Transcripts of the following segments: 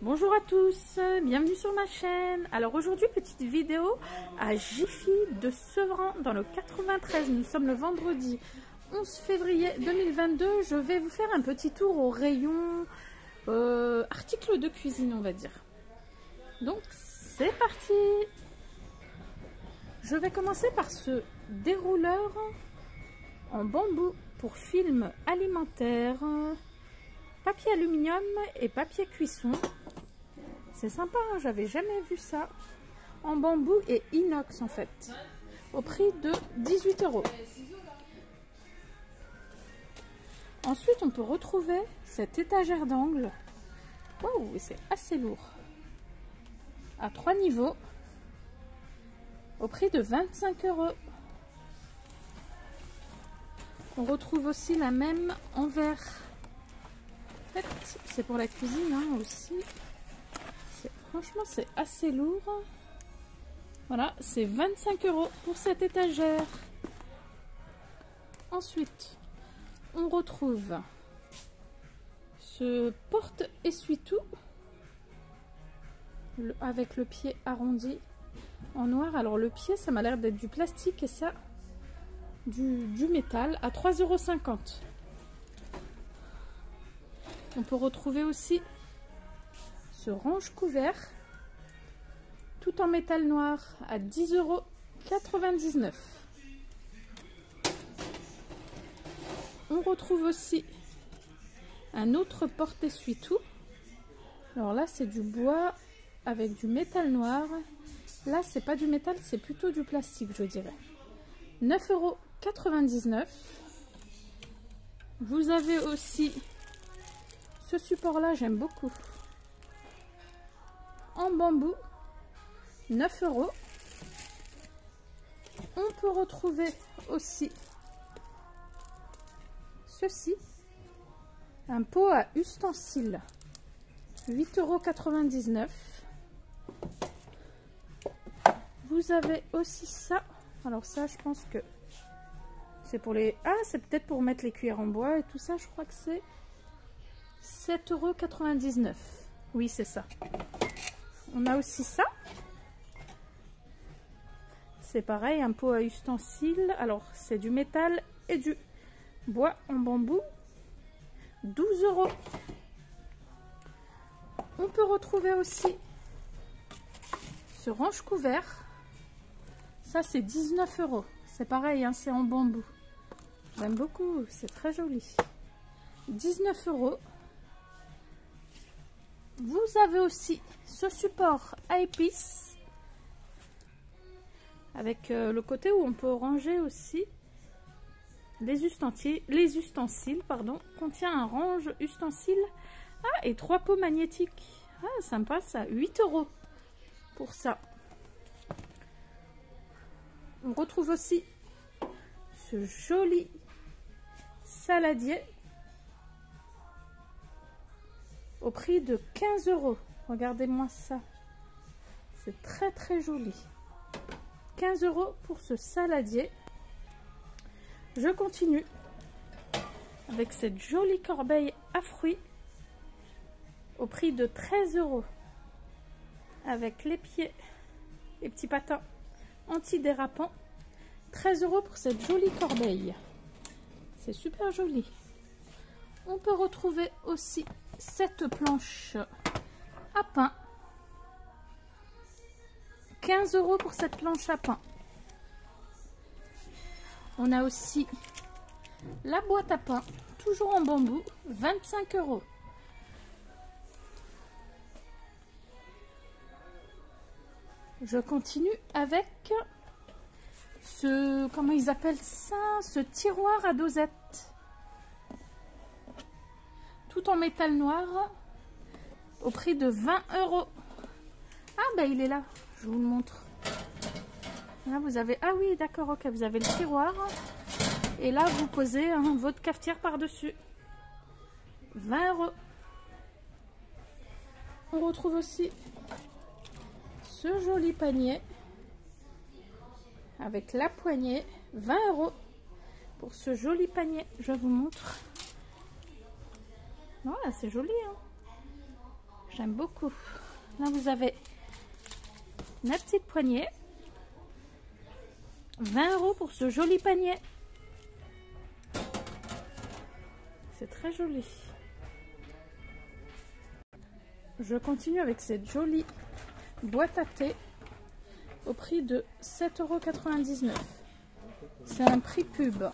Bonjour à tous, bienvenue sur ma chaîne. Alors aujourd'hui, petite vidéo à Jiffy de Sevran dans le 93. Nous sommes le vendredi 11 février 2022. Je vais vous faire un petit tour au rayon articles de cuisine, on va dire. Donc c'est parti. Je vais commencer par ce dérouleur en bambou pour film alimentaire, papier aluminium et papier cuisson. C'est sympa, hein, j'avais jamais vu ça. En bambou et inox en fait. Au prix de 18 €. Ensuite, on peut retrouver cette étagère d'angle. Waouh, c'est assez lourd. À 3 niveaux. Au prix de 25 €. On retrouve aussi la même en verre. En fait, c'est pour la cuisine hein, aussi. Franchement, c'est assez lourd. Voilà, c'est 25 € pour cette étagère. Ensuite, on retrouve ce porte-essuie-tout avec le pied arrondi en noir. Alors, le pied, ça m'a l'air d'être du plastique et ça, du métal à 3,50 €. On peut retrouver aussi ce range-couvert tout en métal noir à 10,99 €. On retrouve aussi un autre porte-essuie-tout. Alors là, c'est du bois avec du métal noir. Là, c'est pas du métal, c'est plutôt du plastique, je dirais. 9,99 €. Vous avez aussi ce support-là, j'aime beaucoup. En bambou, 9 €. On peut retrouver aussi ceci, un pot à ustensiles, 8,99 €. Vous avez aussi ça. Alors ça, je pense que c'est pour les... Ah, c'est peut-être pour mettre les cuillères en bois et tout ça. Je crois que c'est 7,99 €. Oui, c'est ça. On a aussi ça. C'est pareil, un pot à ustensiles. Alors, c'est du métal et du bois en bambou. 12 €. On peut retrouver aussi ce range-couvert. Ça, c'est 19 €. C'est pareil, hein, c'est en bambou. J'aime beaucoup, c'est très joli. 19 €. Vous avez aussi ce support à épices avec le côté où on peut ranger aussi les ustensiles, pardon. Contient un range ustensiles et 3 pots magnétiques. Ah, sympa ça, 8 € pour ça. On retrouve aussi ce joli saladier au prix de 15 €. Regardez-moi ça. C'est très très joli. 15 € pour ce saladier. Je continue avec cette jolie corbeille à fruits au prix de 13 € avec les pieds, les petits patins antidérapants. 13 € pour cette jolie corbeille. C'est super joli. On peut retrouver aussi cette planche à pain. 15 € pour cette planche à pain. On a aussi la boîte à pain, toujours en bambou, 25 €. Je continue avec ce, comment ils appellent ça, ce tiroir à dosettes. Tout en métal noir, au prix de 20 €. Ah ben il est là, je vous le montre. Là vous avez, ah oui d'accord, ok, vous avez le tiroir. Et là vous posez votre cafetière par-dessus. 20 €. On retrouve aussi ce joli panier avec la poignée. 20 € pour ce joli panier, je vous montre. Voilà, c'est joli, hein. J'aime beaucoup. Là, vous avez la petite poignée. 20 € pour ce joli panier. C'est très joli. Je continue avec cette jolie boîte à thé au prix de 7,99 €. C'est un prix pub.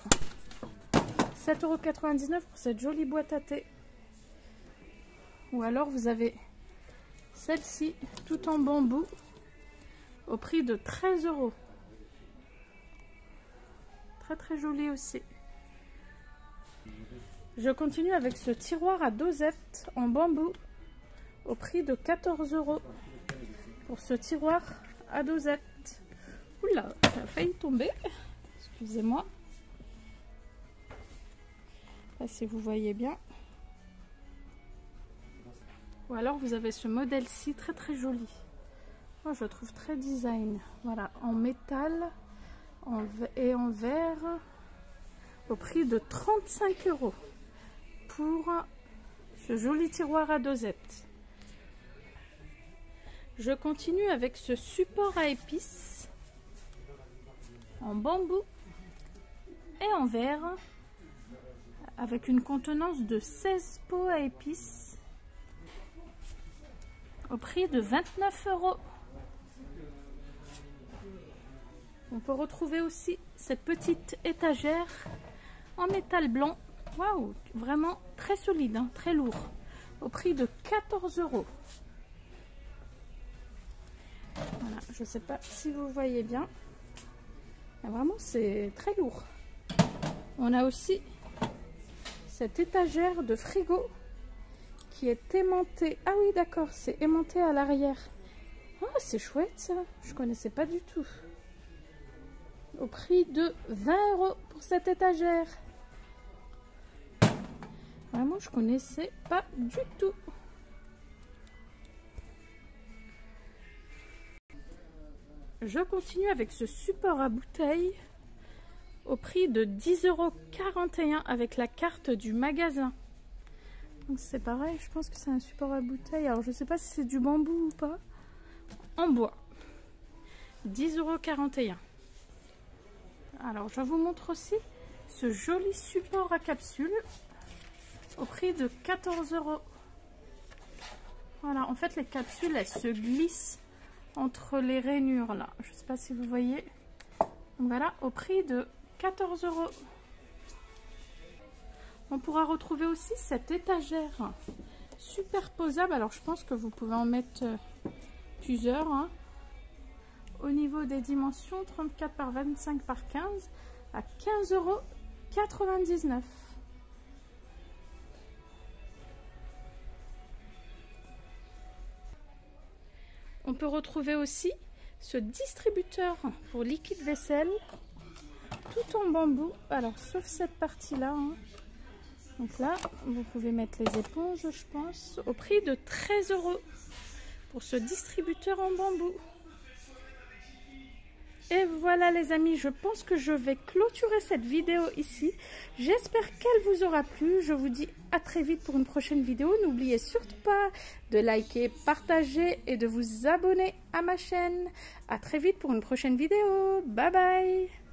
7,99 € pour cette jolie boîte à thé. Ou alors vous avez celle-ci tout en bambou au prix de 13 €. Très très joli aussi. Je continue avec ce tiroir à dosettes en bambou au prix de 14 € pour ce tiroir à dosettes. Oula, ça a failli tomber. Excusez-moi. Là, si vous voyez bien. Ou alors vous avez ce modèle-ci très très joli. Moi, je le trouve très design. Voilà, en métal et en verre au prix de 35 € pour ce joli tiroir à dosettes. Je continue avec ce support à épices en bambou et en verre avec une contenance de 16 pots à épices au prix de 29 €. On peut retrouver aussi cette petite étagère en métal blanc. Waouh, vraiment très solide, hein, très lourd, au prix de 14 €. Voilà, je ne sais pas si vous voyez bien. Mais vraiment, c'est très lourd. On a aussi cette étagère de frigo qui est aimantée. Ah oui, d'accord, c'est aimanté à l'arrière. Oh, c'est chouette ça. Je connaissais pas du tout. Au prix de 20 € pour cette étagère. Vraiment, je connaissais pas du tout. Je continue avec ce support à bouteille au prix de 10,41 € avec la carte du magasin. Donc c'est pareil, je pense que c'est un support à bouteille. Alors je sais pas si c'est du bambou ou pas. En bois. 10,41 €. Alors je vous montre aussi ce joli support à capsule au prix de 14 €. Voilà, en fait les capsules elles se glissent entre les rainures là. Je sais pas si vous voyez. Donc voilà, au prix de 14 €. On pourra retrouver aussi cette étagère superposable. Alors je pense que vous pouvez en mettre plusieurs. Hein. Au niveau des dimensions, 34 par 25 par 15 à 15,99 €. On peut retrouver aussi ce distributeur pour liquide vaisselle tout en bambou. Alors sauf cette partie là. Hein. Donc là, vous pouvez mettre les éponges, je pense, au prix de 13 € pour ce distributeur en bambou. Et voilà les amis, je pense que je vais clôturer cette vidéo ici. J'espère qu'elle vous aura plu. Je vous dis à très vite pour une prochaine vidéo. N'oubliez surtout pas de liker, partager et de vous abonner à ma chaîne. À très vite pour une prochaine vidéo. Bye bye.